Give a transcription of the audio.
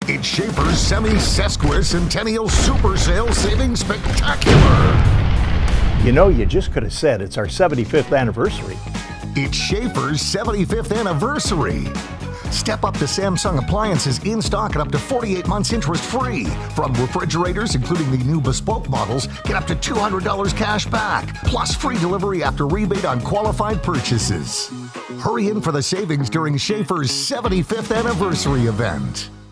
It's Schaefer's semi-sesquicentennial super sale savings spectacular. You know, you just could have said it's our 75th anniversary. It's Schaefer's 75th anniversary. Step up to Samsung appliances in stock at up to 48 months interest free. From refrigerators, including the new bespoke models, get up to $200 cash back, plus free delivery after rebate on qualified purchases. Hurry in for the savings during Schaefer's 75th anniversary event.